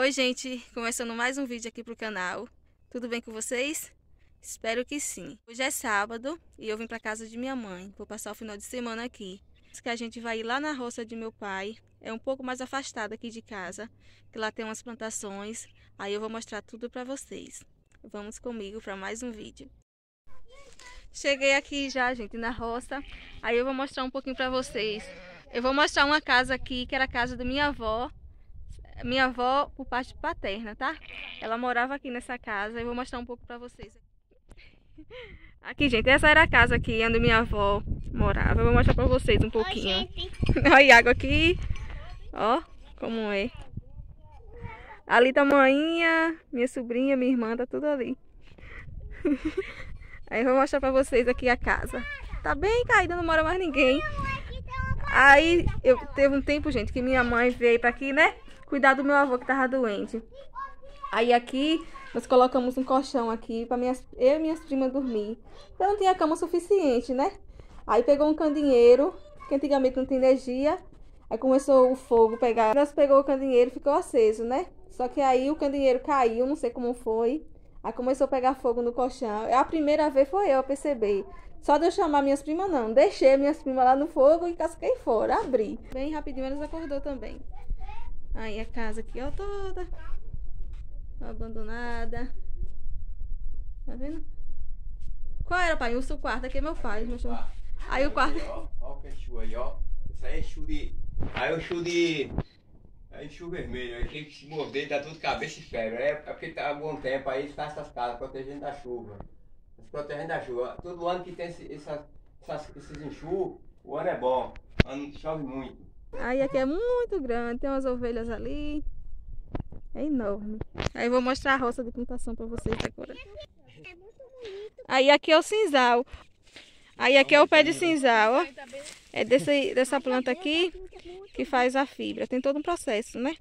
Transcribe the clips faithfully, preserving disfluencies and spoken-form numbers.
Oi gente, começando mais um vídeo aqui pro canal. Tudo bem com vocês? Espero que sim. Hoje é sábado e eu vim pra casa de minha mãe. Vou passar o final de semana aqui. Que a gente vai ir lá na roça de meu pai. É um pouco mais afastado aqui de casa, que lá tem umas plantações. Aí eu vou mostrar tudo pra vocês. Vamos comigo para mais um vídeo. Cheguei aqui já, gente, na roça. Aí eu vou mostrar um pouquinho pra vocês. Eu vou mostrar uma casa aqui, que era a casa da minha avó. Minha avó por parte paterna, tá? Ela morava aqui nessa casa. Eu vou mostrar um pouco pra vocês. Aqui, gente, essa era a casa aqui onde minha avó morava. Eu vou mostrar pra vocês um pouquinho. Olha a água aqui. Ó, como é. Ali tá a maninha, minha sobrinha, minha irmã, tá tudo ali. Aí eu vou mostrar pra vocês aqui a casa. Tá bem caída, não mora mais ninguém. Aí eu teve um tempo, gente, que minha mãe veio pra aqui, né? Cuidar do meu avô que tava doente. Aí aqui nós colocamos um colchão aqui para minhas, eu e minhas primas dormir. Eu não tinha cama suficiente, né? Aí pegou um candeeiro, que antigamente não tinha energia. Aí começou o fogo pegar. Nós pegou o candeeiro, ficou aceso, né? Só que aí o candeeiro caiu, não sei como foi. Aí começou a pegar fogo no colchão. A primeira vez foi eu a perceber. Só de eu chamar minhas primas não. Deixei minhas primas lá no fogo e casquei fora, abri. Bem rapidinho elas acordou também. Aí a casa aqui, ó, toda abandonada. Tá vendo? Qual era, pai? O quarto aqui é meu pai. Meu quarto. Aí o quarto. Ó, ó o cachu aí, ó. Isso aí é chu de. Aí é o chu de. É chu vermelho. Aí tem que se mover, dá tudo cabeça e ferro. É porque tá há bom tempo aí está essas casas protegendo da chuva. Protegendo da chuva. Todo ano que tem esse, essa, essas, esses enxurros, o ano é bom. O ano chove muito. Aí aqui é muito grande, tem umas ovelhas ali. É enorme. Aí eu vou mostrar a roça de plantação para vocês agora. Aí aqui é o cinzal. Aí aqui é o pé de cinzal, ó. É desse, dessa planta aqui que faz a fibra. Tem todo um processo, né?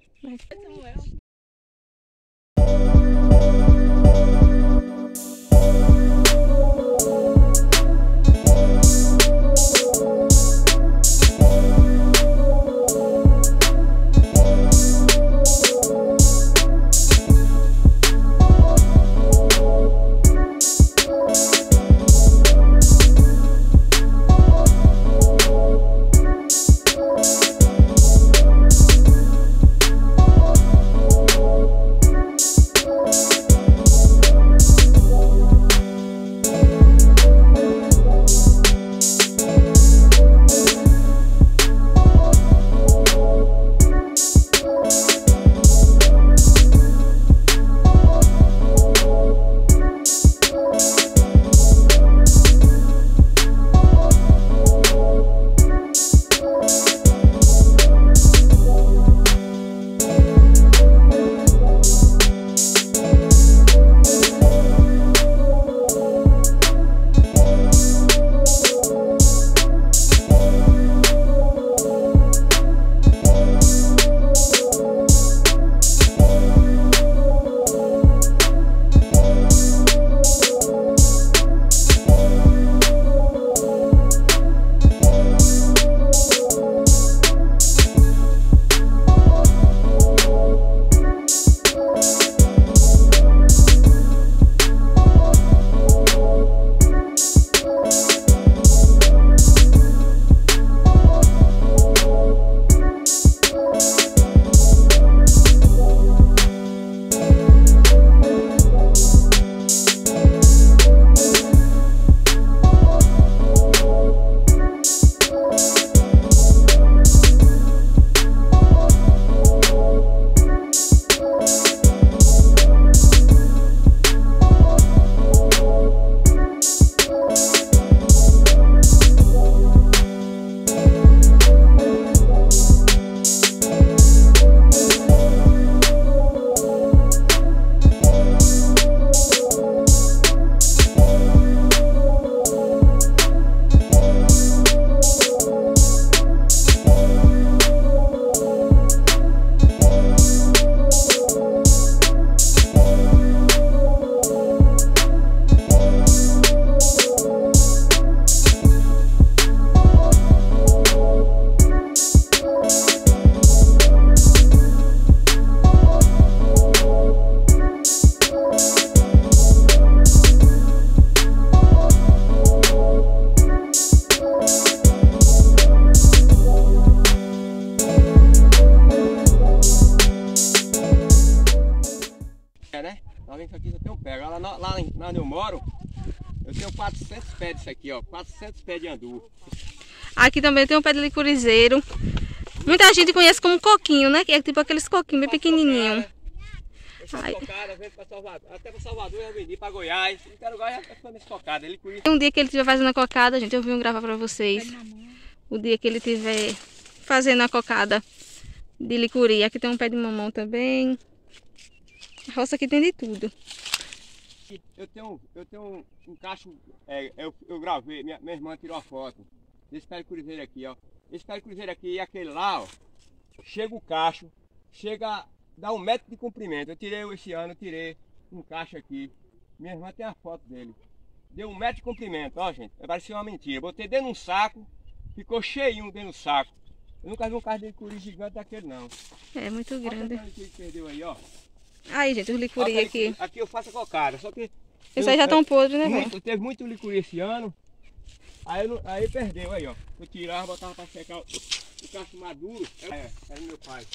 Tá vendo que aqui só tem um pé. Lá, lá, lá onde eu moro, eu tenho quatrocentos pés disso aqui, ó. quatrocentos pés de andu. Aqui também tem um pé de licorizeiro. Muita gente conhece como coquinho, né? Que é tipo aqueles coquinhos bem pequenininhos. Cocada, vem pra Salvador. Até pra Salvador eu vendi pra Goiás. E para Goiás já tá nesse cocada. Ele conhece. Um dia que ele estiver fazendo a cocada, gente, eu vim gravar pra vocês. O dia que ele estiver fazendo a cocada de licuri. Aqui tem um pé de mamão também. A roça aqui tem de tudo. Eu tenho, eu tenho um, um cacho, é, eu, eu gravei, minha, minha irmã tirou a foto desse pé de cruzeiro aqui, ó. Esse pé de cruzeiro aqui e aquele lá, ó. Chega o cacho, chega, dá um metro de comprimento. Eu tirei esse ano, eu tirei um cacho aqui. Minha irmã tem a foto dele. Deu um metro de comprimento, ó, gente. Parecia uma mentira. Botei dentro de um saco, ficou cheinho dentro do saco. Eu nunca vi um carro de licuri gigante daquele, não. É muito grande. Olha que perdeu aí, ó. Aí, gente, os licuri aqui. Aqui eu faço a cocada, só que... Esses aí já estão podres, né, muito, teve muito licuri esse ano. Aí, aí perdeu, aí, ó. Eu tirava, botava pra secar o, o cacho maduro. É, era meu pai.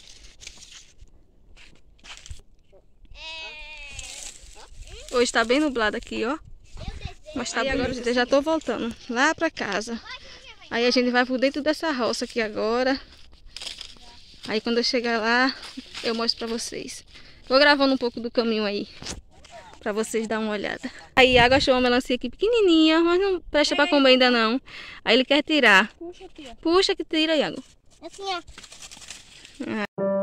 Hoje tá bem nublado aqui, ó. Mas tá bem. Agora, gente, eu já tô voltando lá pra casa. Aí a gente vai por dentro dessa roça aqui agora. Aí quando eu chegar lá, eu mostro pra vocês. Vou gravando um pouco do caminho aí, pra vocês darem uma olhada. Aí Iago achou uma melancia aqui pequenininha, mas não presta pra comer ainda não. Aí ele quer tirar. Puxa aqui, ó. Puxa que tira, Iago. Assim, ó. Ah.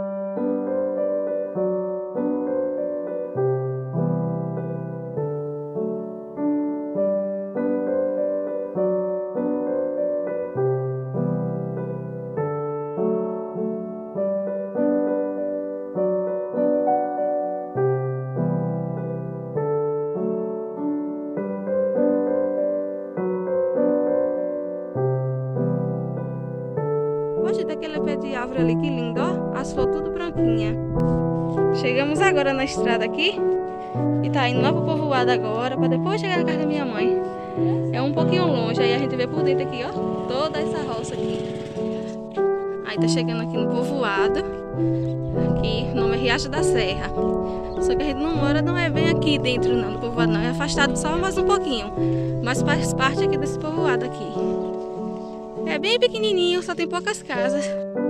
Daquele pé de árvore ali, que lindo, ó. As flores tudo branquinha. Chegamos agora na estrada aqui. E tá indo lá pro povoado agora, pra depois chegar na casa da minha mãe. É um pouquinho longe, aí a gente vê por dentro aqui, ó. Toda essa roça aqui. Aí tá chegando aqui no povoado. Aqui, o nome é Riacho da Serra. Só que a gente não mora, não é bem aqui dentro não, do povoado não. É afastado só mais um pouquinho. Mas faz parte aqui desse povoado aqui. É bem pequenininho, só tem poucas casas.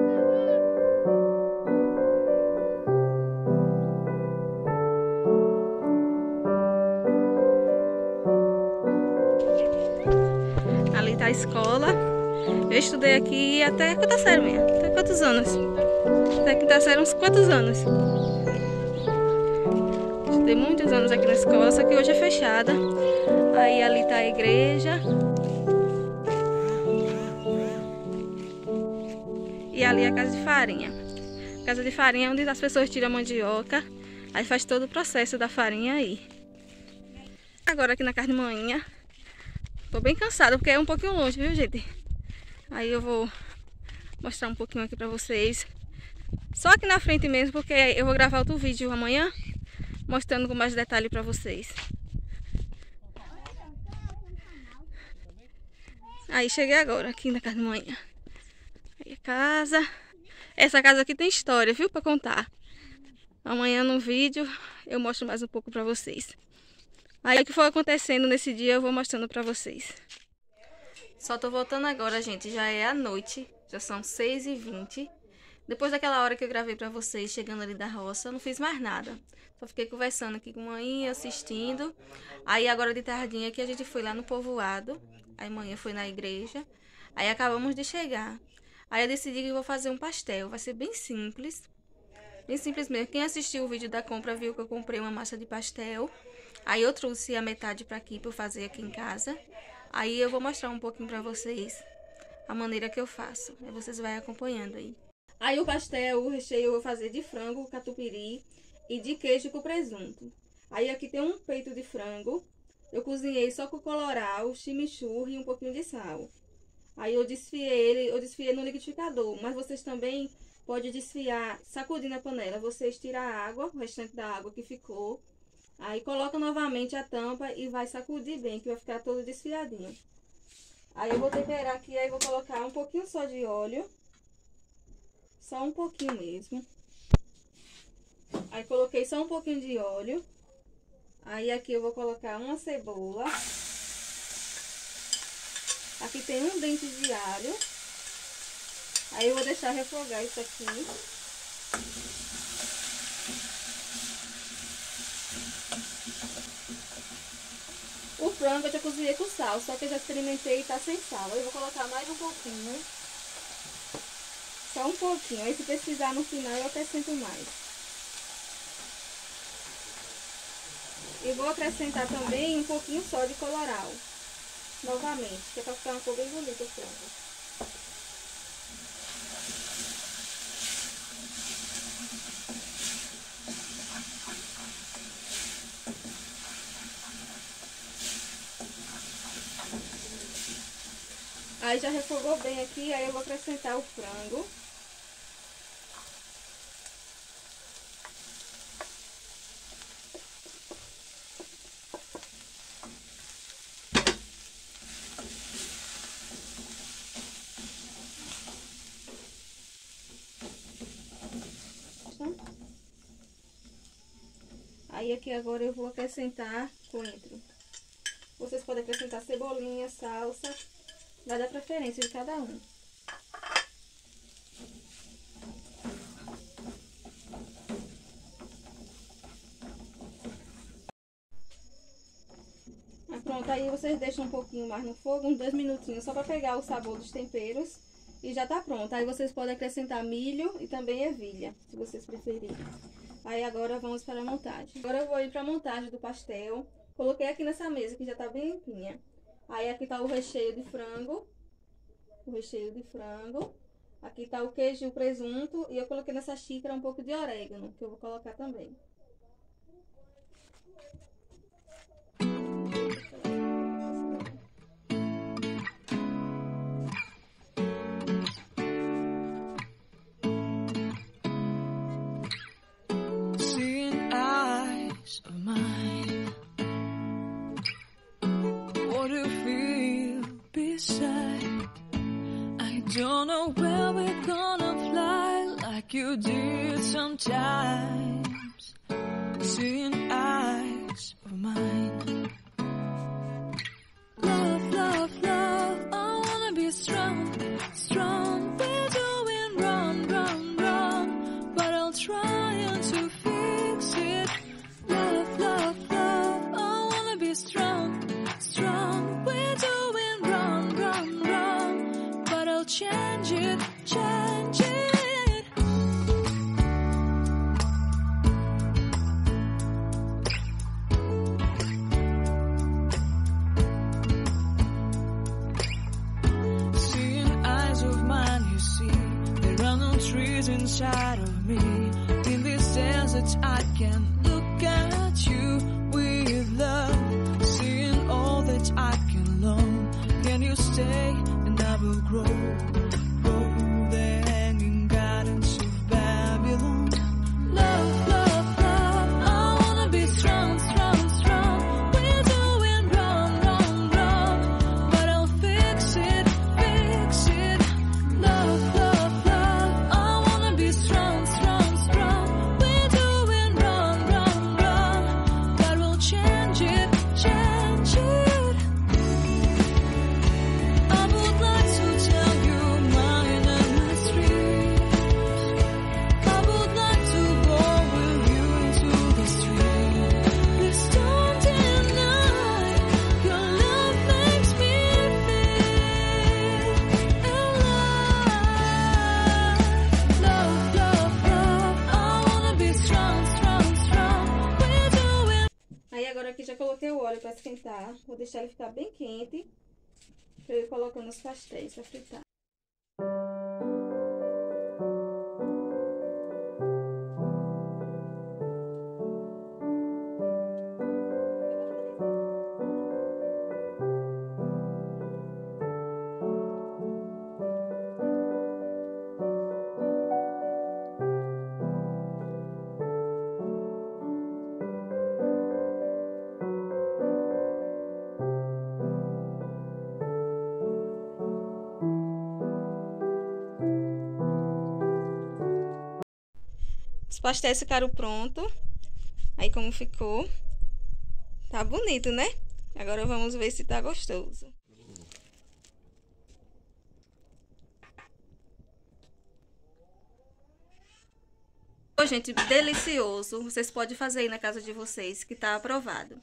Ali tá a escola. Eu estudei aqui até quinta série mesmo. Até quantos anos? Até quinta série uns quantos anos? Estudei muitos anos aqui na escola, só que hoje é fechada. Aí ali tá a igreja. E ali é a casa de farinha. A casa de farinha é onde as pessoas tiram a mandioca. Aí faz todo o processo da farinha aí. Agora aqui na casa de manhã. Tô bem cansada porque é um pouquinho longe, viu, gente? Aí eu vou mostrar um pouquinho aqui pra vocês. Só aqui na frente mesmo, porque eu vou gravar outro vídeo amanhã. Mostrando com mais detalhe pra vocês. Aí cheguei agora aqui na casa de manhã. Aí a casa. Essa casa aqui tem história, viu? Pra contar. Amanhã no vídeo eu mostro mais um pouco pra vocês. Aí o que for acontecendo nesse dia eu vou mostrando pra vocês. Só tô voltando agora, gente. Já é a noite. Já são seis e vinte. Depois daquela hora que eu gravei pra vocês, chegando ali da roça, eu não fiz mais nada. Só fiquei conversando aqui com a mãe, assistindo. Aí agora de tardinha que a gente foi lá no povoado. Aí amanhã foi na igreja. Aí acabamos de chegar. Aí eu decidi que eu vou fazer um pastel. Vai ser bem simples. Bem simples mesmo. Quem assistiu o vídeo da compra viu que eu comprei uma massa de pastel. Aí eu trouxe a metade pra aqui pra eu fazer aqui em casa. Aí eu vou mostrar um pouquinho pra vocês a maneira que eu faço. Aí vocês vão acompanhando aí. Aí o pastel, o recheio eu vou fazer de frango, catupiry e de queijo com presunto. Aí aqui tem um peito de frango. Eu cozinhei só com colorau, chimichurri e um pouquinho de sal. Aí eu desfiei ele, eu desfiei no liquidificador, mas vocês também podem desfiar sacudindo a panela. Vocês tiram a água, o restante da água que ficou. Aí coloca novamente a tampa e vai sacudir bem, que vai ficar todo desfiadinho. Aí eu vou temperar aqui, aí vou colocar um pouquinho só de óleo. Só um pouquinho mesmo. Aí coloquei só um pouquinho de óleo. Aí aqui eu vou colocar uma cebola. Aqui tem um dente de alho. Aí eu vou deixar refogar isso aqui. O frango eu já cozinhei com sal, só que eu já experimentei e tá sem sal. Eu vou colocar mais um pouquinho. Só um pouquinho. Aí se precisar no final eu acrescento mais. E vou acrescentar também um pouquinho só de colorau. Novamente, que é pra ficar uma cor bem bonita o frango. Aí já refogou bem aqui, aí eu vou acrescentar o frango. Aí aqui agora eu vou acrescentar coentro. Vocês podem acrescentar cebolinha, salsa. Vai dar preferência de cada um. Ah, pronto, aí vocês deixam um pouquinho mais no fogo, uns dois minutinhos, só para pegar o sabor dos temperos. E já tá pronto. Aí vocês podem acrescentar milho e também ervilha, se vocês preferirem. Aí agora vamos para a montagem. Agora eu vou ir para a montagem do pastel. Coloquei aqui nessa mesa que já tá bem limpinha. Aí aqui tá o recheio de frango. O recheio de frango. Aqui tá o queijo e o presunto. E eu coloquei nessa xícara um pouco de orégano, que eu vou colocar também. Seeing eyes of mine, what do you feel beside? I don't know where we're gonna fly like you did sometimes. Seeing eyes of mine. Love, love, love, I wanna be strong, strong. We're doing wrong, wrong, wrong, but I'll try to fix it. Love, love, love, I wanna be strong, strong. We're doing wrong, wrong, wrong, but I'll change it, change it. Seeing eyes of mine, you see, there are no trees inside of me. In this desert, I can look at you with love. Seeing all that I can learn. Can you stay and I will grow? Grow the hanging gardens of Babylon. Love, love, love, I wanna be strong, strong, strong. We're doing wrong, wrong, wrong, but I'll fix it, fix it. Love, love, love, I wanna be strong, strong, strong. We're doing wrong, wrong, wrong, but we'll change it, change it. I would like to tell you my mystery. I would like to go with you into the street. Please don't deny your love makes me feel alive. Love, love, love, I wanna be strong, strong, strong. We're doing. Aí agora aqui já coloquei o óleo para esquentar. Vou deixar ele ficar bem quente. Pra eu ir colocando os pastéis para fritar. Os pastéis ficaram prontos. Aí como ficou. Tá bonito, né? Agora vamos ver se tá gostoso. Ô, gente, delicioso. Vocês podem fazer aí na casa de vocês, que tá aprovado.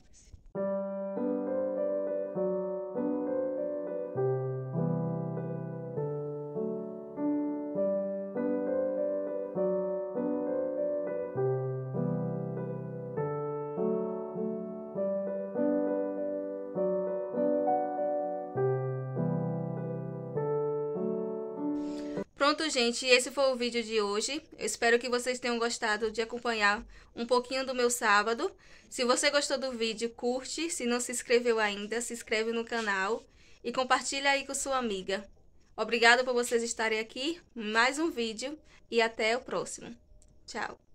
Pronto, gente, esse foi o vídeo de hoje. Eu espero que vocês tenham gostado de acompanhar um pouquinho do meu sábado. Se você gostou do vídeo, curte. Se não se inscreveu ainda, se inscreve no canal e compartilha aí com sua amiga. Obrigada por vocês estarem aqui. Mais um vídeo e até o próximo. Tchau!